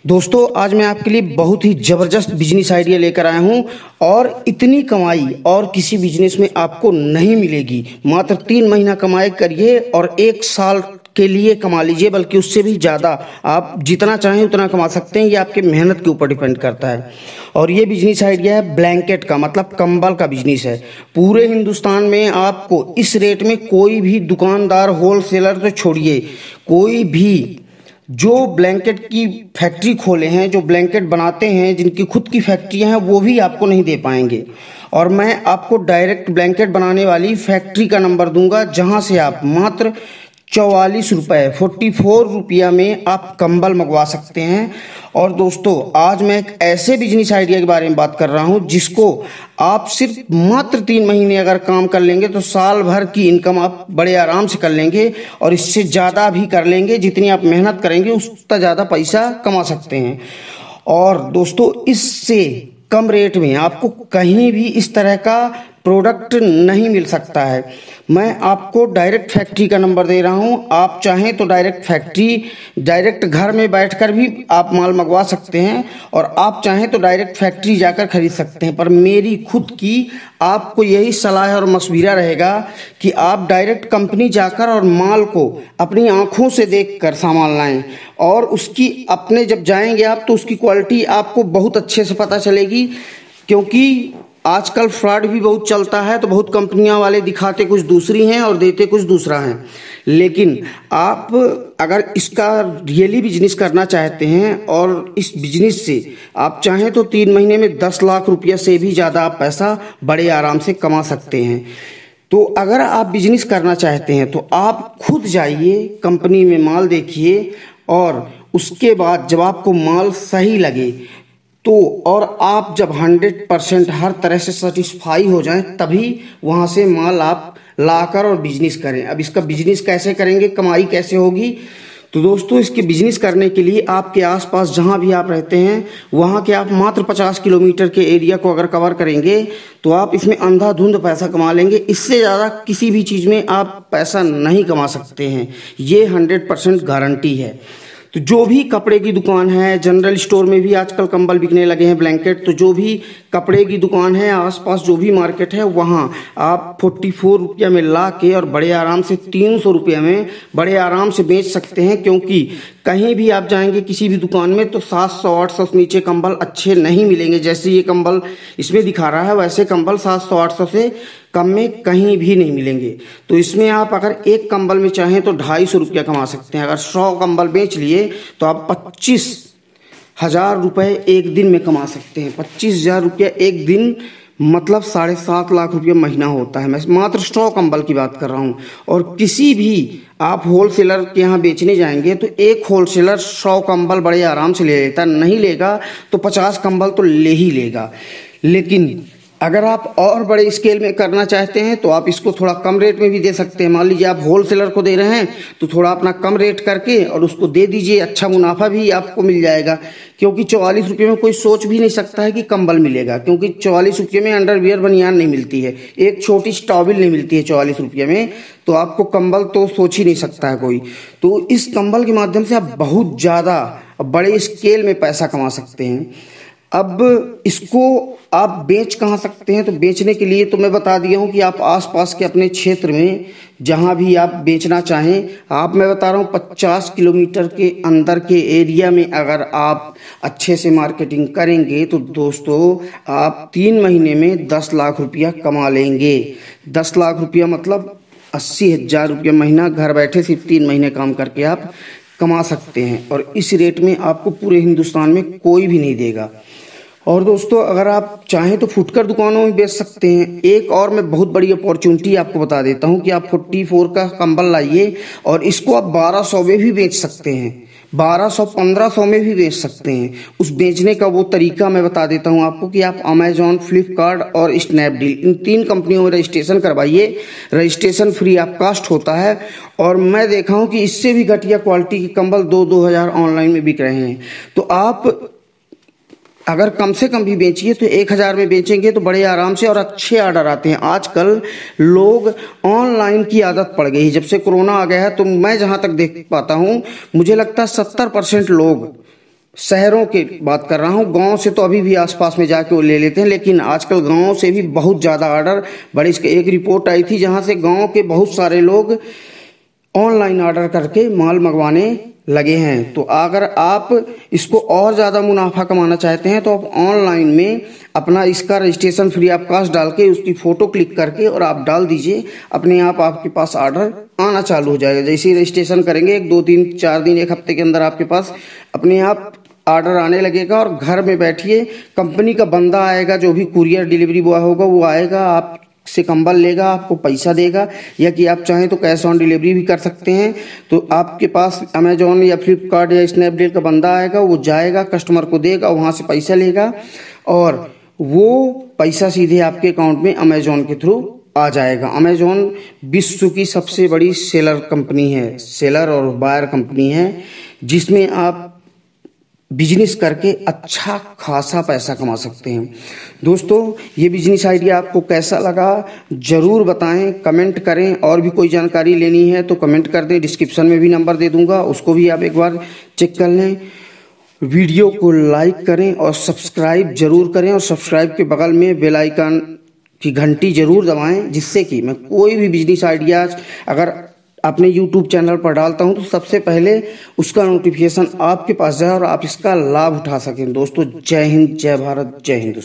दोस्तों आज मैं आपके लिए बहुत ही ज़बरदस्त बिजनेस आइडिया लेकर आया हूं और इतनी कमाई और किसी बिजनेस में आपको नहीं मिलेगी। मात्र 3 महीना कमाई करिए और 1 साल के लिए कमा लीजिए, बल्कि उससे भी ज़्यादा आप जितना चाहें उतना कमा सकते हैं। ये आपके मेहनत के ऊपर डिपेंड करता है। और ये बिजनेस आइडिया है ब्लैंकेट का, मतलब कंबल का बिजनेस है। पूरे हिंदुस्तान में आपको इस रेट में कोई भी दुकानदार, होलसेलर तो छोड़िए, कोई भी जो ब्लैंकेट की फैक्ट्री खोले हैं, जो ब्लैंकेट बनाते हैं, जिनकी खुद की फैक्ट्रियां हैं, वो भी आपको नहीं दे पाएंगे। और मैं आपको डायरेक्ट ब्लैंकेट बनाने वाली फैक्ट्री का नंबर दूंगा, जहां से आप मात्र 44 रुपये 44 रुपया में आप कंबल मंगवा सकते हैं। और दोस्तों आज मैं एक ऐसे बिजनेस आइडिया के बारे में बात कर रहा हूं जिसको आप सिर्फ मात्र 3 महीने अगर काम कर लेंगे तो साल भर की इनकम आप बड़े आराम से कर लेंगे, और इससे ज़्यादा भी कर लेंगे। जितनी आप मेहनत करेंगे उतना ज़्यादा पैसा कमा सकते हैं। और दोस्तों इससे कम रेट में आपको कहीं भी इस तरह का प्रोडक्ट नहीं मिल सकता है। मैं आपको डायरेक्ट फैक्ट्री का नंबर दे रहा हूं। आप चाहें तो डायरेक्ट फैक्ट्री, डायरेक्ट घर में बैठकर भी आप माल मंगवा सकते हैं, और आप चाहें तो डायरेक्ट फैक्ट्री जाकर खरीद सकते हैं। पर मेरी खुद की आपको यही सलाह और मशवरा रहेगा कि आप डायरेक्ट कंपनी जाकर और माल को अपनी आंखों से देखकर सामान लाएं, और उसकी अपने जब जाएंगे आप तो उसकी क्वालिटी आपको बहुत अच्छे से पता चलेगी। क्योंकि आजकल फ्रॉड भी बहुत चलता है, तो बहुत कंपनियां वाले दिखाते कुछ दूसरी हैं और देते कुछ दूसरा हैं। लेकिन आप अगर इसका रियली बिजनेस करना चाहते हैं और इस बिजनेस से आप चाहें तो 3 महीने में 10 लाख रुपया से भी ज़्यादा आप पैसा बड़े आराम से कमा सकते हैं। तो अगर आप बिजनेस करना चाहते हैं तो आप खुद जाइए, कंपनी में माल देखिए, और उसके बाद जब आपको माल सही लगे तो, और आप जब 100% हर तरह से सेटिस्फाई हो जाएं, तभी वहाँ से माल आप लाकर और बिजनेस करें। अब इसका बिजनेस कैसे करेंगे, कमाई कैसे होगी? तो दोस्तों इसके बिजनेस करने के लिए आपके आसपास जहाँ भी आप रहते हैं वहाँ के आप मात्र 50 किलोमीटर के एरिया को अगर कवर करेंगे तो आप इसमें अंधाधुंध पैसा कमा लेंगे। इससे ज़्यादा किसी भी चीज़ में आप पैसा नहीं कमा सकते हैं, ये 100% गारंटी है। तो जो भी कपड़े की दुकान है, जनरल स्टोर में भी आजकल कंबल बिकने लगे हैं ब्लैंकेट, तो जो भी कपड़े की दुकान है आसपास जो भी मार्केट है वहाँ आप 44 रुपया में ला के और बड़े आराम से 300 रुपये में बड़े आराम से बेच सकते हैं। क्योंकि कहीं भी आप जाएंगे किसी भी दुकान में तो 700-800 से नीचे कंबल अच्छे नहीं मिलेंगे। जैसे ये कंबल इसमें दिखा रहा है वैसे कंबल 700-800 से कम में कहीं भी नहीं मिलेंगे। तो इसमें आप अगर एक कंबल में चाहें तो 250 रुपया कमा सकते हैं। अगर 100 कंबल बेच लिए तो आप 25,000 रुपये एक दिन में कमा सकते हैं। 25,000 रुपया एक दिन मतलब 7.5 लाख रुपया महीना होता है। मैं मात्र 100 कंबल की बात कर रहा हूँ। और किसी भी आप होलसेलर के यहाँ बेचने जाएंगे तो एक होलसेलर 100 कंबल बड़े आराम से ले लेता, नहीं लेगा तो 50 कंबल तो ले ही लेगा। लेकिन अगर आप और बड़े स्केल में करना चाहते हैं तो आप इसको थोड़ा कम रेट में भी दे सकते हैं। मान लीजिए आप होलसेलर को दे रहे हैं तो थोड़ा अपना कम रेट करके और उसको दे दीजिए, अच्छा मुनाफा भी आपको मिल जाएगा। क्योंकि 44 रुपये में कोई सोच भी नहीं सकता है कि कंबल मिलेगा, क्योंकि 44 रुपये में अंडरवियर बनियान नहीं मिलती है, एक छोटी टॉवल नहीं मिलती है 44 रुपये में, तो आपको कंबल तो सोच ही नहीं सकता है कोई। तो इस कंबल के माध्यम से आप बहुत ज़्यादा बड़े स्केल में पैसा कमा सकते हैं। अब इसको आप बेच कहाँ सकते हैं? तो बेचने के लिए तो मैं बता दिया हूँ कि आप आसपास के अपने क्षेत्र में जहाँ भी आप बेचना चाहें, आप मैं बता रहा हूँ 50 किलोमीटर के अंदर के एरिया में अगर आप अच्छे से मार्केटिंग करेंगे तो दोस्तों आप 3 महीने में 10 लाख रुपया कमा लेंगे। 10 लाख रुपया मतलब 80,000 रुपया महीना घर बैठे सिर्फ 3 महीने काम करके आप कमा सकते हैं। और इस रेट में आपको पूरे हिंदुस्तान में कोई भी नहीं देगा। और दोस्तों अगर आप चाहें तो फुटकर दुकानों में बेच सकते हैं। एक और मैं बहुत बड़ी अपॉर्चुनिटी आपको बता देता हूं कि आप 44 का कंबल लाइए और इसको आप 1200 में भी बेच सकते हैं, 1200-1500 में भी बेच सकते हैं। उस बेचने का वो तरीका मैं बता देता हूं आपको कि आप अमेजॉन, फ्लिपकार्ट और स्नैपडील, इन 3 कंपनियों में रजिस्ट्रेशन करवाइए। रजिस्ट्रेशन फ्री ऑफ कास्ट होता है। और मैं देखा हूं कि इससे भी घटिया क्वालिटी के कंबल 2-2 हज़ार ऑनलाइन में बिक रहे हैं। तो आप अगर कम से कम भी बेचिए तो 1,000 में बेचेंगे तो बड़े आराम से और अच्छे ऑर्डर आते हैं। आजकल लोग ऑनलाइन की आदत पड़ गई है। जब से कोरोना आ गया है तो मैं जहां तक देख पाता हूं, मुझे लगता है 70% लोग शहरों की बात कर रहा हूँ, गांव से तो अभी भी आसपास में जाके वो ले लेते हैं, लेकिन आजकल गांव से भी बहुत ज़्यादा ऑर्डर बड़ी एक रिपोर्ट आई थी जहां से गांव के बहुत सारे लोग ऑनलाइन ऑर्डर करके माल मंगवाने लगे हैं। तो अगर आप इसको और ज़्यादा मुनाफा कमाना चाहते हैं तो आप ऑनलाइन में अपना इसका रजिस्ट्रेशन फ्री ऑफ कॉस्ट डाल के उसकी फ़ोटो क्लिक करके और आप डाल दीजिए, अपने आप आपके पास ऑर्डर आना चालू हो जाएगा। जैसे ही रजिस्ट्रेशन करेंगे 1 2 3 4 दिन 1 हफ्ते के अंदर आपके पास अपने आप ऑर्डर आने लगेगा और घर में बैठिए कंपनी का बंदा आएगा, जो भी कुरियर डिलीवरी बॉय होगा वो आएगा, आप से कंबल लेगा, आपको पैसा देगा, या कि आप चाहें तो कैश ऑन डिलीवरी भी कर सकते हैं। तो आपके पास अमेजोन या फ्लिपकार्ट या स्नैपडील का बंदा आएगा, वो जाएगा कस्टमर को देगा, वहाँ से पैसा लेगा और वो पैसा सीधे आपके अकाउंट में अमेजोन के थ्रू आ जाएगा। अमेजोन विश्व की सबसे बड़ी सेलर कंपनी है, सेलर और बायर कंपनी है, जिसमें आप बिजनेस करके अच्छा खासा पैसा कमा सकते हैं। दोस्तों, ये बिजनेस आइडिया आपको कैसा लगा ज़रूर बताएं, कमेंट करें। और भी कोई जानकारी लेनी है तो कमेंट कर दें, डिस्क्रिप्शन में भी नंबर दे दूंगा, उसको भी आप एक बार चेक कर लें। वीडियो को लाइक करें और सब्सक्राइब जरूर करें, और सब्सक्राइब के बगल में बेल आइकन की घंटी जरूर दबाएं, जिससे कि मैं कोई भी बिजनेस आइडियाज अगर अपने YouTube चैनल पर डालता हूं तो सबसे पहले उसका नोटिफिकेशन आपके पास जाए और आप इसका लाभ उठा सकें। दोस्तों, जय हिंद, जय भारत, जय हिंदुस्तान।